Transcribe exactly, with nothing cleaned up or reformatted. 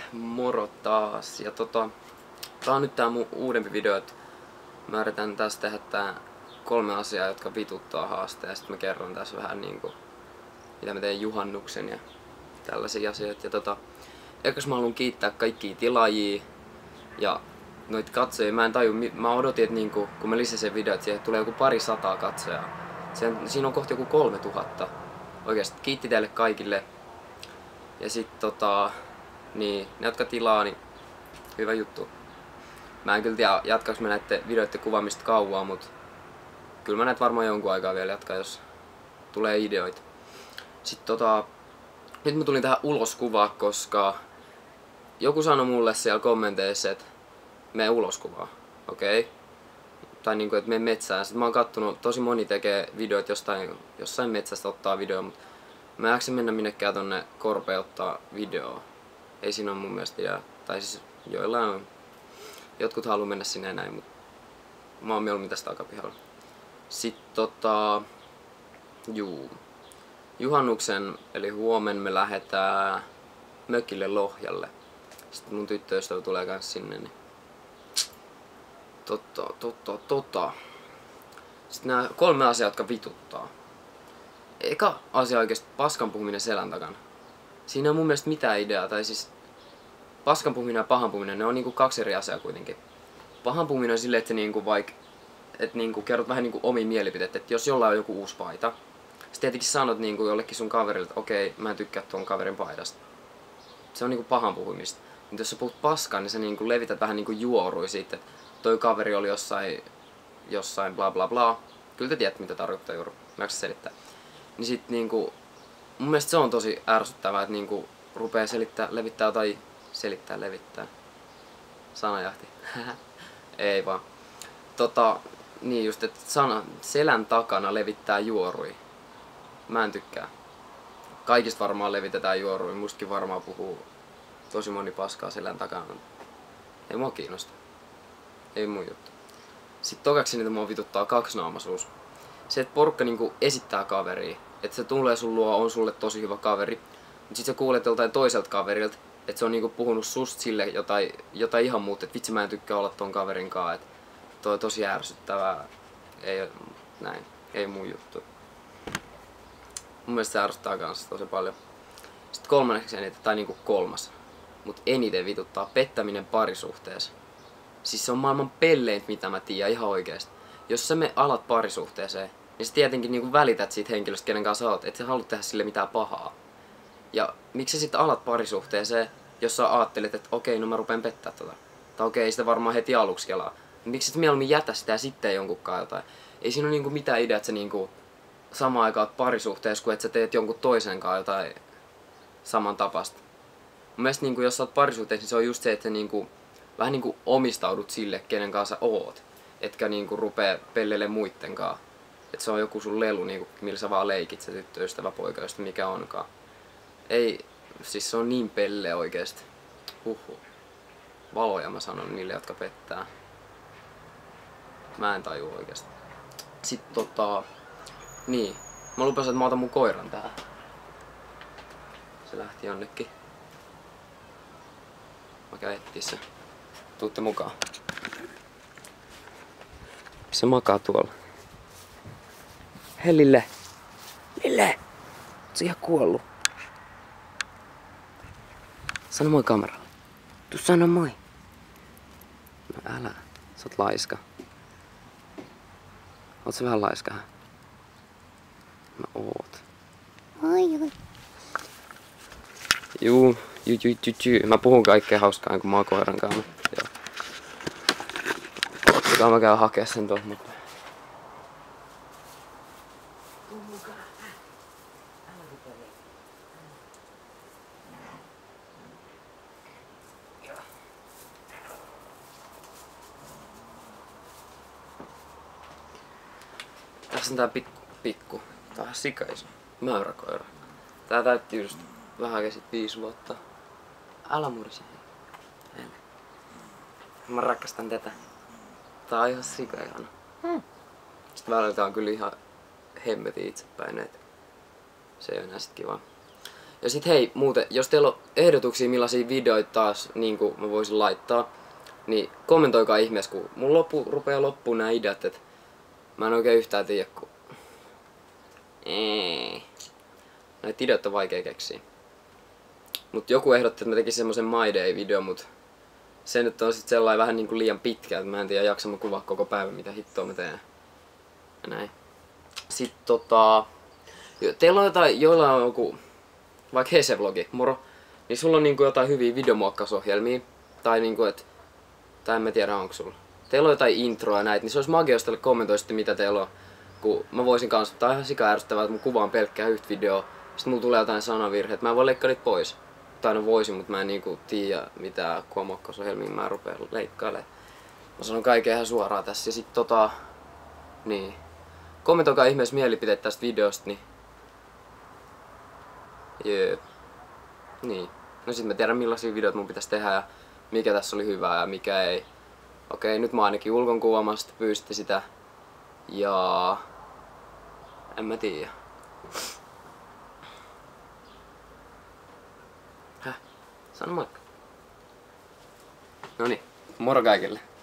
Moro taas. Ja tota, tää on nyt tää mun uudempi video, että mä yritän tässä tehdä tää kolme asiaa, jotka vituttaa haasteen. Ja sit mä kerron tässä vähän niinku, mitä mä teen juhannuksen ja tällaisia asioita. Ja tota, eikös mä haluan kiittää kaikkia tilaajia ja noit katsojia. Mä en taju, mä odotin, että niinku, kun mä lisäsin videot, siihen tulee joku pari sataa katsojaa. Sen, siinä on kohta joku kolme tuhatta. Oikeesti kiitti teille kaikille. Ja sit tota, niin, ne jotka tilaa, niin hyvä juttu. Mä en kyllä tiedä, jatkaaks mä näitten videoiden kuvaamista kauan, mut kyllä mä näet varmaan jonkun aikaa vielä jatkaa, jos tulee ideoita. Sitten tota, nyt mä tulin tähän ulos kuvaa, koska joku sanoi mulle siellä kommenteissa, että mene ulos kuvaa, okei? Okay? Tai niinku, että mene metsään. Sitten mä oon kattonut, tosi moni tekee videoita jostain, jossain metsästä ottaa video, mutta mä en jaksa mennä minnekään tonne korpeen ottaa videoa. Ei siinä ole mun mielestä idea. Tai siis joillain on. Jotkut haluaa mennä sinne ja näin, mutta mä oon mieluummin tästä takapihalla. Sitten tota, juu. Juhannuksen, eli huomen me lähdetään mökille Lohjalle. Sitten mun tyttöystävä tulee kans sinne, niin Tota, tota, tota. Sitten nämä kolme asiaa, jotka vituttaa. Eka asia oikeesti paskan puhuminen selän takana. Siinä on mun mielestä mitään ideaa, tai siis paskan puhuminen ja pahan puhuminen, ne on niinku kaksi eri asiaa kuitenkin. Pahan puhuminen on silleen, että niinku vaik, et niinku kerrot vähän niinku omia mielipiteitä, että jos jollain on joku uusi paita, sitten tietenkin sanot niinku jollekin sun kaverille, että okei, mä en tykkää tuon kaverin paidasta. Se on niinku pahan puhumista. Mutta jos sä puhut paskaa, niin sä niinku levität vähän niinku juorui siitä, että toi kaveri oli jossain, jossain bla bla bla. Kyllä te tiedätte mitä tarkoittaa juuri, mä jaksa selittää. Niin sit niinku, mun mielestä se on tosi ärsyttävää, että niinku rupee selittää, levittää tai selittää, levittää. Sanajahti. Ei vaan. Tota, niin just, että sana, selän takana levittää juorui. Mä en tykkää. Kaikista varmaan levitetään juorui, mustakin varmaan puhuu tosi moni paskaa selän takana. Ei mua kiinnosta. Ei mun juttu. Sitten tokaksi niitä mua vituttaa kaksinaamaisuus. Se, että porukka niinku esittää kaveria. Että se tulee sun luo, on sulle tosi hyvä kaveri. Mut sit sä kuulet joltain toiselta kaverilta, että se on niinku puhunut susta sille jotain, jotain ihan muuta. Että vitsi mä en tykkää olla ton kaverin kaa. Että toi on tosi ärsyttävää. Ei näin. Ei mun juttu. Mun mielestä se ärsyttää kanssa tosi paljon. Sitten kolmanneksi eniten, tai niinku kolmas. Mut eniten vituttaa pettäminen parisuhteessa. Siis se on maailman pelleintä, mitä mä tiedän ihan oikeesti. Jos sä me alat parisuhteeseen, niin sä tietenkin niinku välität siitä henkilöstä, kenen kanssa oot, et sä halua tehdä sille mitään pahaa. Ja miksi sä sitten alat parisuhteeseen, jos sä ajattelet, että okei, no mä rupean pettää tota. Tai okei, sitä varmaan heti aluksi kelaa. Miksi sä mieluummin jätä sitä ja sitten jonkunkaan jotain? Ei siinä ole niinku mitään ideaa, että sä niinku samaan aikaan oot parisuhteessa, kun et sä teet jonkun toisen kanssa jotain saman tapasta. Mun mielestä niinku, jos sä oot parisuhteessa, niin se on just se, että sä niinku vähän niinku omistaudut sille, kenen kanssa oot. Etkä niinku rupee pelleille muitten kanssa. Et se on joku sun lelu, niinku, millä sä vaan leikit, se tyttöystävä, poikaystävä, mikä onkaan. Ei, siis se on niin pelle oikeesti. Huhhuh. Valoja mä sanon niille, jotka pettää. Mä en taju oikeesti. Sitten tota, niin. Mä lupasin, että mä otan mun koiran tähän. Se lähti jonnekin. Mä käyn etsiä se. Tuutte mukaan. Se makaa tuolla. Hei Lille! Lille! Oot sä ihan kuollu? Sano moi kameralle. Tuu sano moi. No älä. Sä oot laiska. Oot sä vähän laiska? No oot. Oi oi. Juu. Juu, juu, juu, juu. Mä puhun kaikkea hauskaa, kun mä oon koiran kanssa. Joo. Ottakaa mä käyn hakea sen tuolta mukaan. Tässä on tää pikku, pikku. Tää on sikaisu. Mäyräkoira. Tää täytti just vähän käsit viisi vuotta. Älä murise. Hei. Mä rakastan tätä. Tää on ihan sikaihana. Hmm. Sitten välillä tää on kyllä ihan hemmetin itsepäin, et se ei oo enää sit kivaa. Ja sit hei, muuten, jos teillä on ehdotuksia millaisia videoita taas niinku mä voisin laittaa, niin kommentoikaa ihmeessä, kun mun loppu, rupeaa loppuun nää ideat, et mä en oikein yhtään tiedä, kun... Eee. Näitä ideoita on vaikea keksiä. Mut joku ehdotti, että mä tekisin semmosen My Day-video, mut se nyt on sit sellainen vähän niinku liian pitkä, että mä en tiedä jaksa mä kuvaa koko päivän mitä hittoa mä teen. Ja näin. Sitten tota... Teillä on jotain, joilla on joku... Vaikka Hese-vlogi, moro. Niin sulla on niinku jotain hyviä videomuokkausohjelmia. Tai niinku et... Tai en mä tiedä onko sulla. Teillä on jotain introa ja näitä, niin se olisi magia, jos teille kommentoisitte mitä teillä on. Kun mä voisin kanssa, tää on ihan sika ärsyttävää, että mä kuvaan pelkkää yhtä videoa. Sitten mulla tulee jotain sanavirheet, mä en voi leikkaa niitä pois. Tai no voisin, mutta mä en niinku tiedä mitä kuvamuokkausohjelmia mä rupeen leikkailemaan. Mä sanon kaiken ihan suoraan tässä ja sit tota... Niin. Kommentoikaa ihmeessä mielipiteet tästä videosta, niin... Jee. Niin. No sit mä tiedän millaisia videoita mun pitäisi tehdä ja mikä tässä oli hyvää ja mikä ei. Okei, nyt mä ainakin ulkonkuvaamasta pyysitte sitä. Ja... En mä tiedä. Häh? Sano moikka. Noniin, moro kaikille.